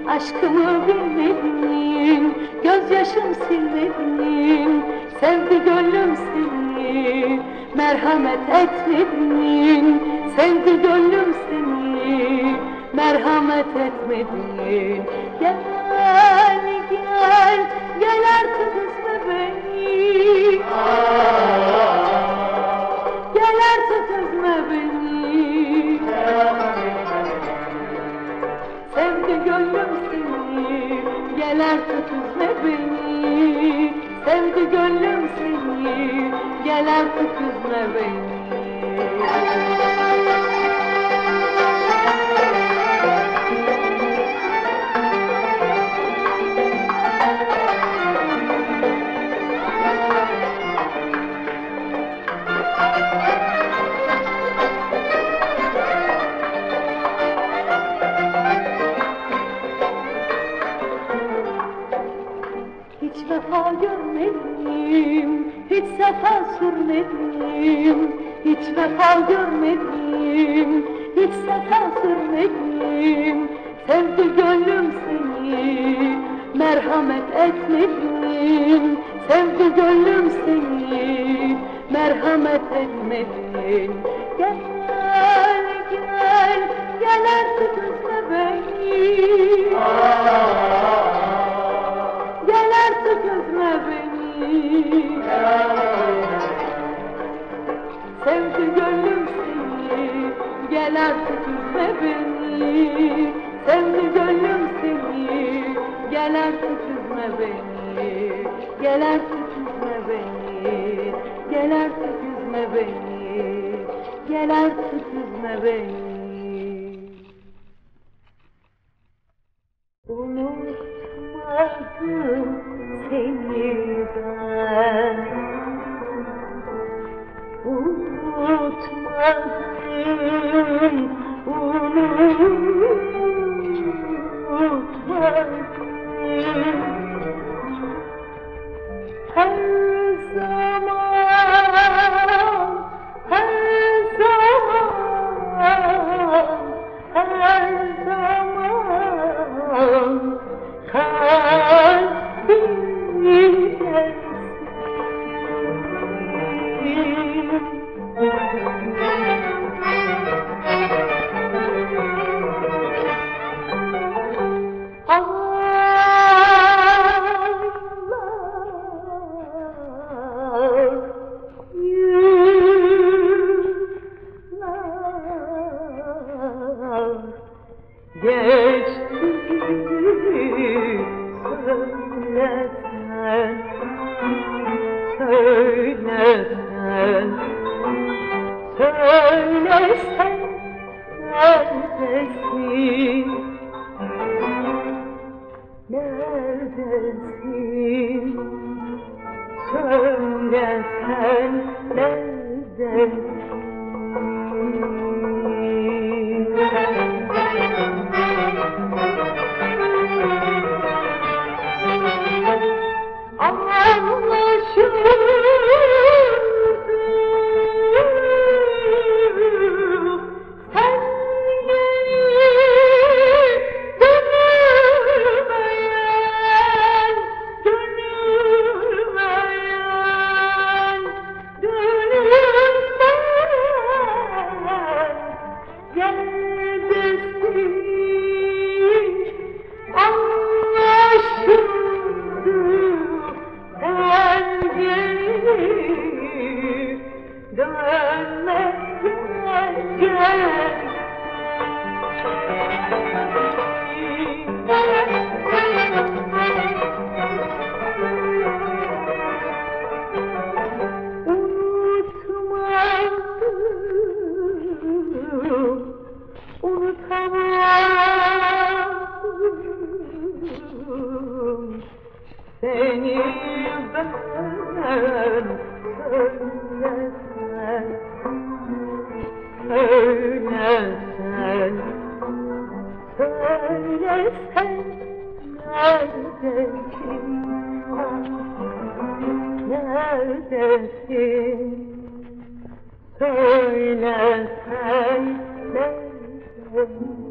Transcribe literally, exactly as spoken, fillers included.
Aşkımı bilmedin, gözyaşım silmedin, sevdi gönlüm seni, merhamet etmedin, sevdi gönlüm seni, merhamet etmedin. Gel, gel, gel artık üzme beni, gel artık üzme beni. Sevdi gönlüm seni, gel artık üzme beni. Sevdi gönlüm seni, gel artık üzme beni. Hiç vefa görmedim, hiç sefa sürmedim, hiç vefa görmedim, hiç sefa sürmedim. Sevdi gönlüm seni, merhamet etmedin, sevdi gönlüm seni, merhamet etmedin. Gel, gel, gel artık üzme beni. Gel artık üzme beni. Sevdi gönlüm seni, gel artık üzme beni. Sevdi gönlüm seni, gel artık üzme beni. Gel artık üzme beni, gel artık üzme beni, gel artık üzme beni. Unutmadım seni ben, unutmadım, unutmadım. Her zaman, her zaman, her zaman kalbimdesin. Geçti söylesen, söylesen, söylesen neredesin, neredesin, söylesen neredesin. Seni ben söylesen, söylesen, söylesen neredesin, neredesin, söylesen neredesin.